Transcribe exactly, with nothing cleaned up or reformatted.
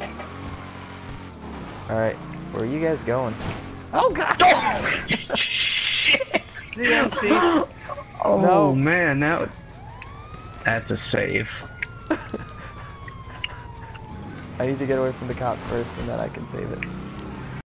Alright, where are you guys going? Oh god! Oh, shit! D N C. Oh No. man, that that's a save. I need to get away from the cops first and then I can save it.